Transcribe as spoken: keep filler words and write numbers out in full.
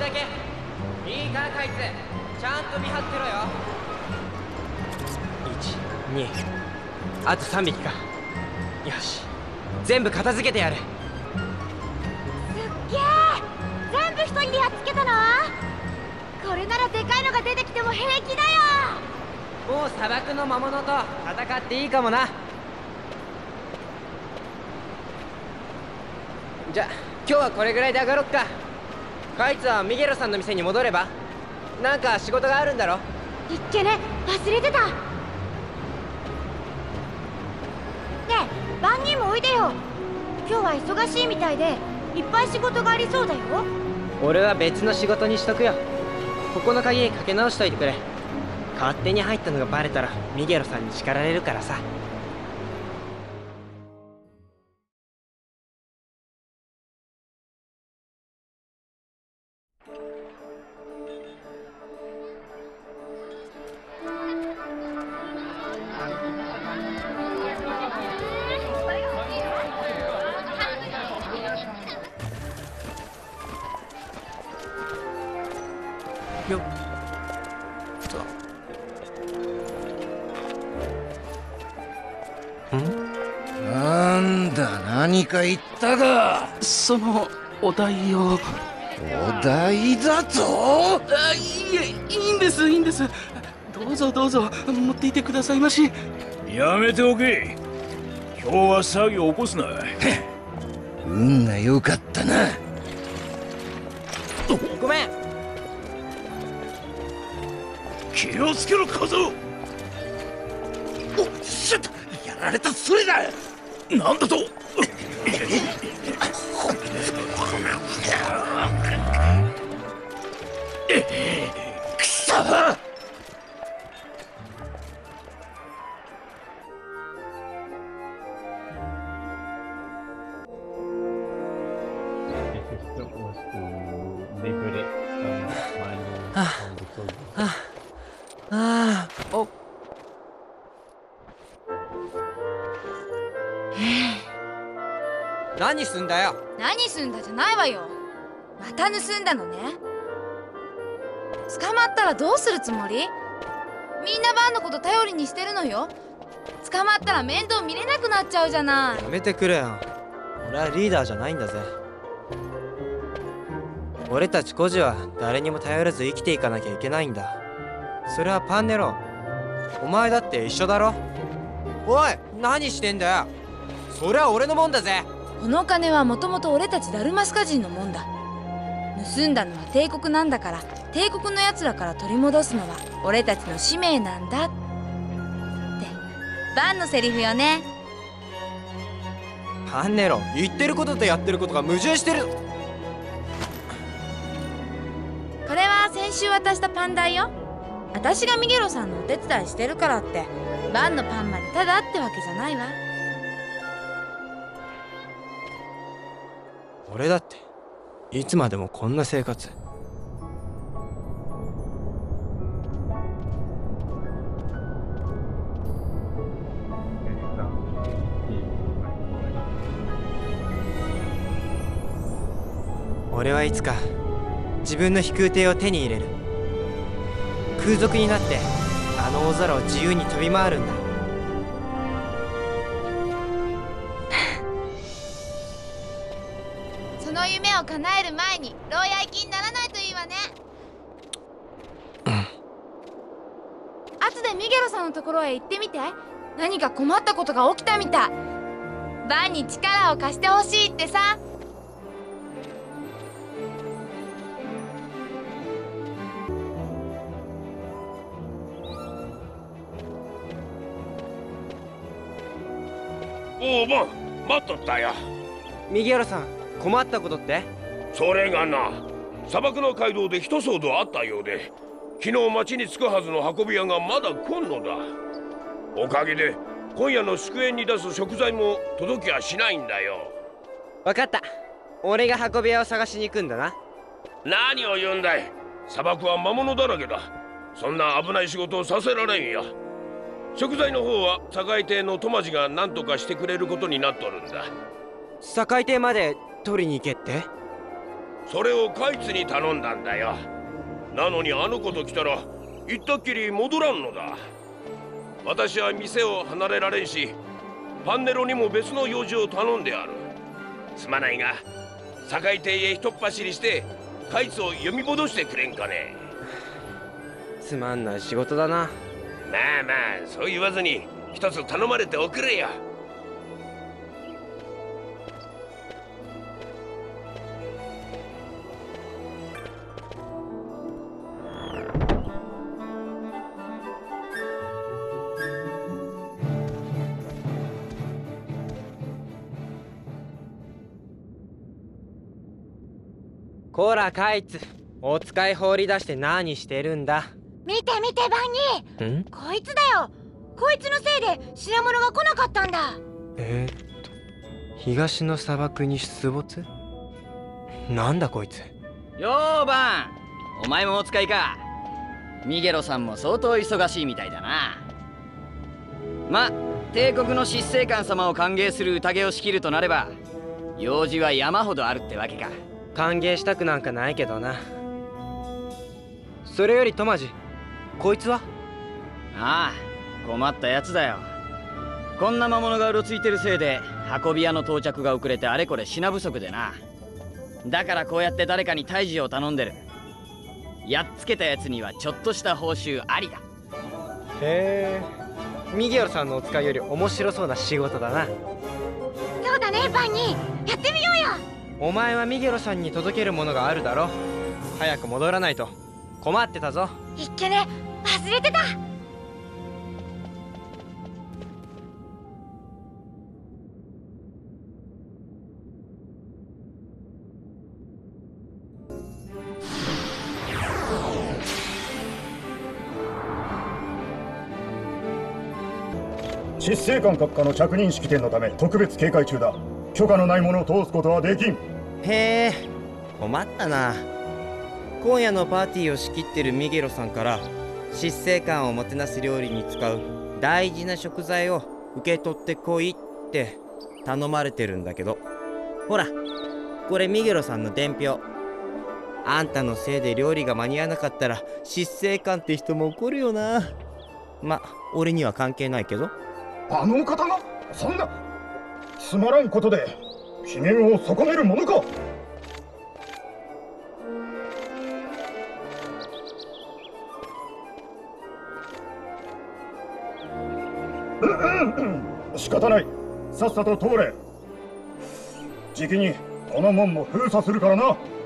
だけ。いいかこいつ、ちゃんと見張ってろよ。いち、に、あとさんびきか。よし、全部片付けてやる。すっげえ、全部一人でやっつけたの？これならでかいのが出てきても平気だよ。 もう砂漠の魔物と戦っていいかもな。じゃ、今日はこれぐらいで上がろっか。カイツはミゲロさんの店に戻れば？なんか仕事があるんだろ？ いっけね、忘れてた。ねえ、番人もおいでよ。今日は忙しいみたいでいっぱい仕事がありそうだよ。 俺は別の仕事にしとくよ。ここの鍵かけ直しといてくれ。勝手に入ったのがバレたらミゲロさんに叱られるからさ。よっと。ん？ なんだ、何か言ったか。 そのお題を。 お題だと？ あ、いえ、いいんですいいんです。どうぞどうぞ持っていてくださいまし。 やめておけ。今日は騒ぎを起こすな。 運が良かったな。 ごめん。 気をつけろ小僧。 お、しゃった、やられたそれだ。 なんだと？ くそ！ はあ、はあ、お。何すんだよ。 何すんだじゃないわよ。また盗んだのね。捕まったらどうするつもり？みんなバンのこと頼りにしてるのよ。捕まったら面倒見れなくなっちゃうじゃない。 やめてくれよ。俺はリーダーじゃないんだぜ。俺たち孤児は誰にも頼らず生きていかなきゃいけないんだ。それはパンネロ。お前だって一緒だろ。おい、何してんだよ。それは俺のもんだぜ。 この金はもともと俺たちダルマスカ人のもんだ。盗んだのは帝国なんだから、帝国のやつらから取り戻すのは俺たちの使命なんだってバンのセリフよね。 パンネロ、言ってることとやってることが矛盾してる。 これは先週渡したパン代よ。私がミゲロさんのお手伝いしてるからってバンのパンまでただってわけじゃないわ。 俺だっていつまでもこんな生活。俺はいつか自分の飛空艇を手に入れる。空賊になってあの大空を自由に飛び回るんだ。 その夢を叶える前に牢屋行きにならないといいわね。後でミゲロさんのところへ行ってみて。何か困ったことが起きたみたい。バンに力を貸してほしいってさ。 おお、ま待っとったよ。 ミゲロさん、困ったことって？ それがな、砂漠の街道で一騒動あったようで、昨日町に着くはずの運び屋がまだ来んのだ。おかげで今夜の祝宴に出す食材も届きはしないんだよ。 わかった。俺が運び屋を探しに行くんだな。 何を言うんだい。砂漠は魔物だらけだ。そんな危ない仕事をさせられんよ。食材の方は堺邸のトマジが何とかしてくれることになっとるんだ。 堺邸まで取りに行けって？ それをカイツに頼んだんだよ。なのにあの子と来たら行ったっきり戻らんのだ。私は店を離れられんし、パンネロにも別の用事を頼んである。すまないが堺邸へひとっ走りしてカイツを呼び戻してくれんかね。 つまんない仕事だな。 まあまあそう言わずに一つ頼まれておくれよ。 こらカイツ、お使い放り出して何してるんだ。 見て見てバンニー、 んこいつだよ。こいつのせいで品物が来なかったんだ。 えー、っと東の砂漠に出没。なんだこいつ。 よーバン、お前もお使いか。ミゲロさんも相当忙しいみたいだな。ま、帝国の執政官様を歓迎する宴を仕切るとなれば用事は山ほどあるってわけか。 歓迎したくなんかないけどな。それよりトマジ、こいつは？ ああ、困ったやつだよ。こんな魔物がうろついてるせいで運び屋の到着が遅れてあれこれ品不足でな。だからこうやって誰かに退治を頼んでる。やっつけたやつにはちょっとした報酬ありだ。 へえ、ミゲロさんのお使いより面白そうな仕事だな。 そうだねバンニー、やってみようよ。 お前はミゲロさんに届けるものがあるだろ。早く戻らないと困ってたぞ。 いっけね、忘れてた。 執政官閣下の着任式典のため特別警戒中だ。許可のないものを通すことはできん。 へえ、困ったな。今夜のパーティーを仕切ってるミゲロさんから執政官をもてなす料理に使う大事な食材を受け取ってこいって頼まれてるんだけど、ほらこれミゲロさんの伝票。あんたのせいで料理が間に合わなかったら執政官って人も怒るよな。ま、俺には関係ないけど。 あの方がそんなつまらんことで機嫌を損ねるものか。うんうんうん、仕方ない。さっさと通れ。じきにこの門も封鎖するからな。